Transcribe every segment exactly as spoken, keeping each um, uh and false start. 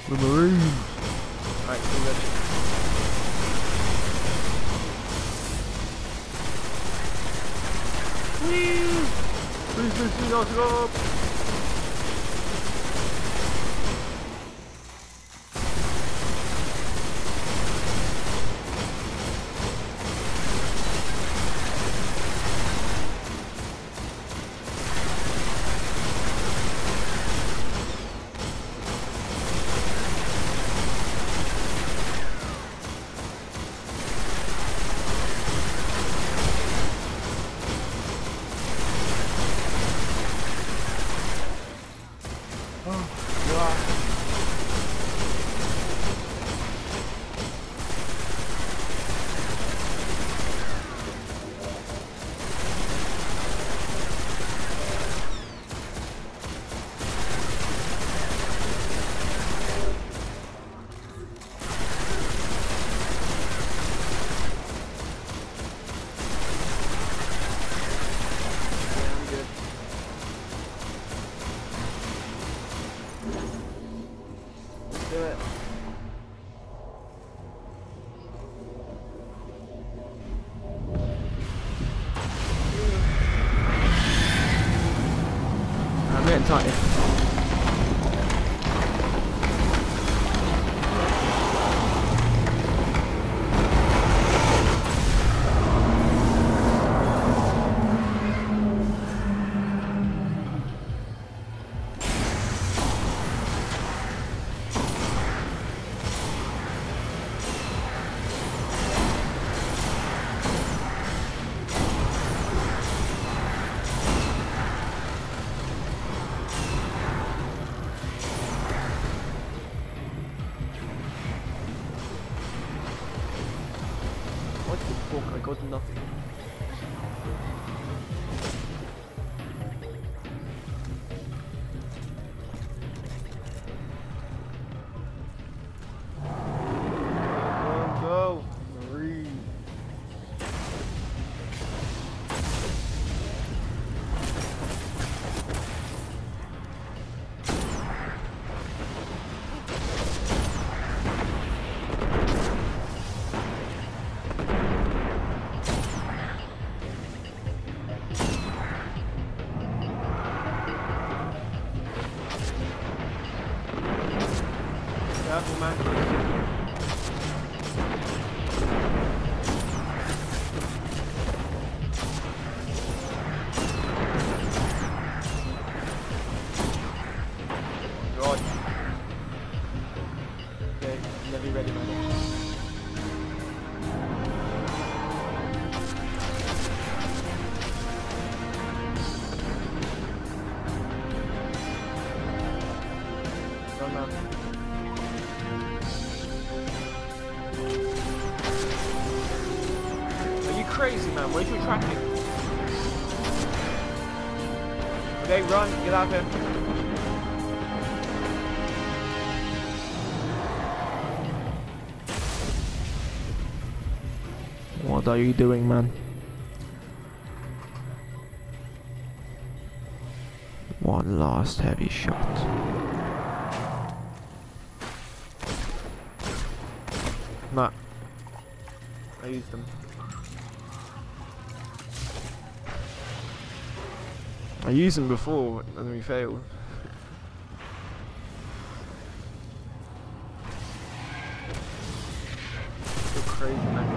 The Marines. Alright, we ready. Whee! Please, please, please, let's go! Do it. I'm getting tired. What the fuck? I got nothing. Go, go. Marine. Careful, man. Right. Okay, never ready, man. Run, man. Are you crazy, man? Where's your tracking? Okay, run. Get out of here. What are you doing, man? One last heavy shot. Nah. I used them. I used them before and then we failed. So crazy, man.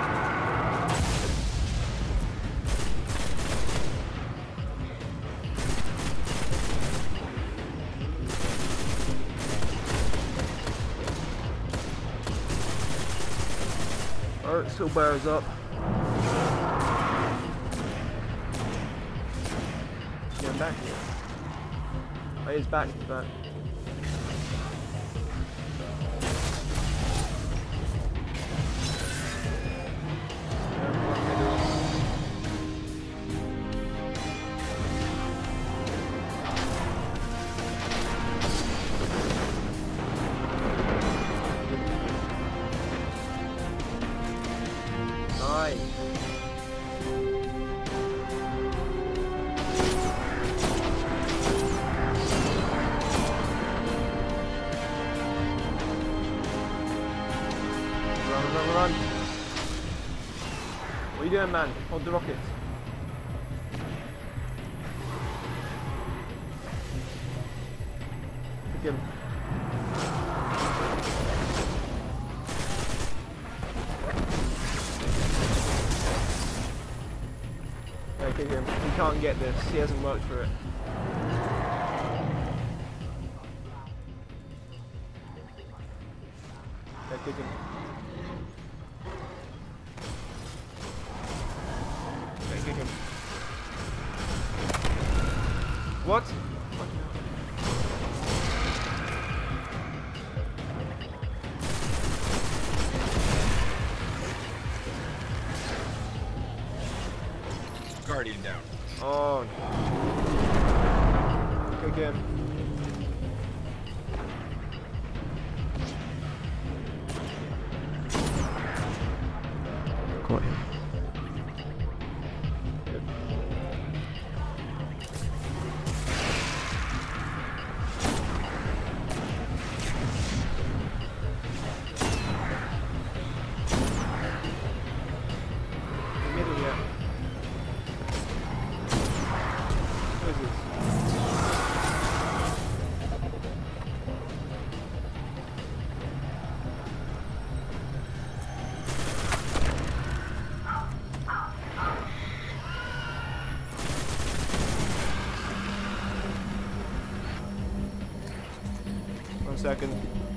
Alright, still bears up. Yeah, I'm back here. Oh, he's back, he's back. Nice. Run, run, run. What are you doing, man? Hold the rockets. Pick him. Yeah, kick him. He can't get this. He hasn't worked for it. Yeah, kick him. Yeah, kick him. What? Guardian down. Oh. Kick him. Got him. Good. The middle yet. What is this? One second.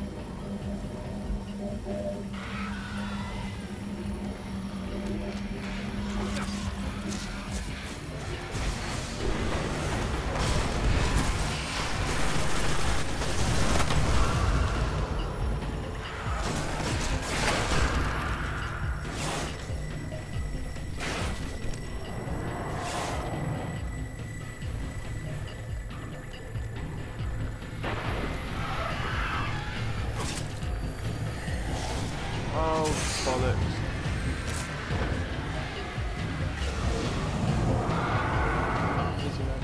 Oh, bollocks. Easy, man.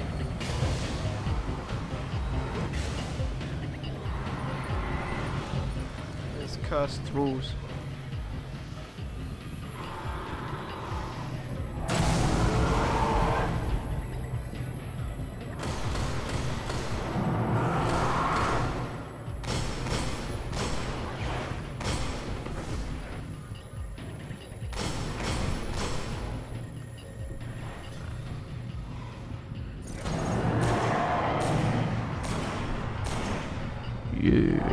It's cursed rules. Yeah.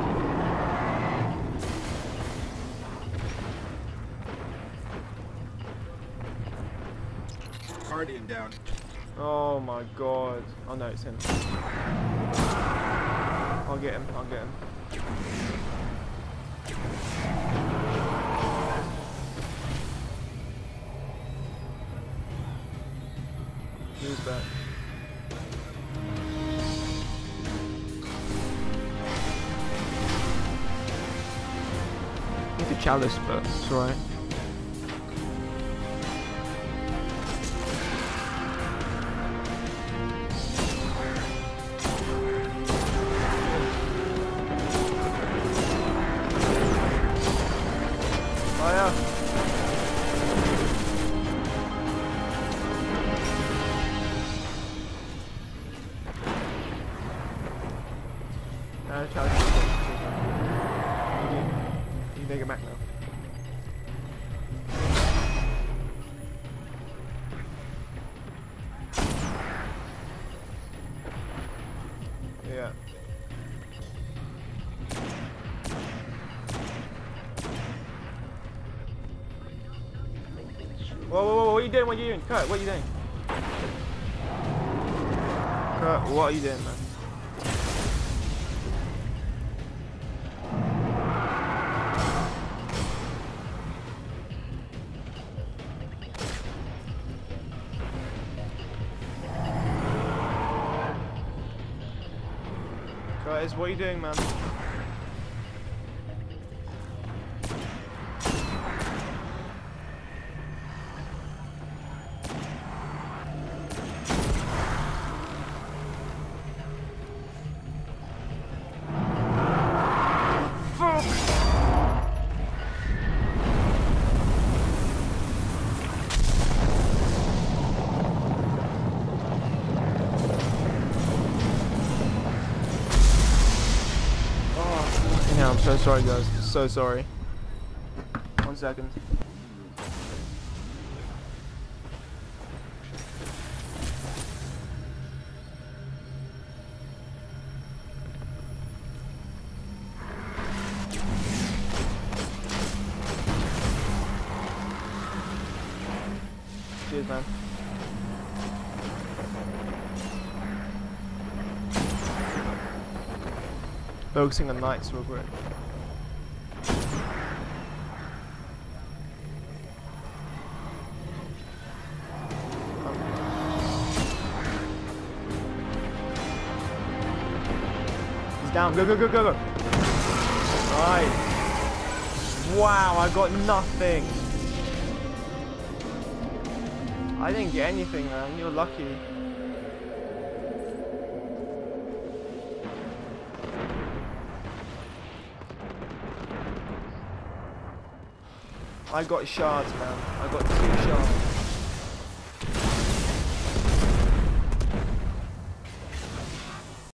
Guardian down. Oh my god. Oh no, it's him. I'll get him, I'll get him. Who's back? Need the chalice, but it's alright. Fire! No, charge. You can, you can take it back now. Yeah. Whoa, whoa, whoa, what are you doing? What are you doing? Kurt, what are you doing? Kurt, what are you doing, man? Curtis, what are you doing, man? Yeah, I'm so sorry, guys. So sorry. One second. Cheers, man. Focusing on knights real quick. He's down. Go, go, go, go, go. Nice. Wow, I got nothing. I didn't get anything, man. You're lucky. I got shards, man. I got two shards.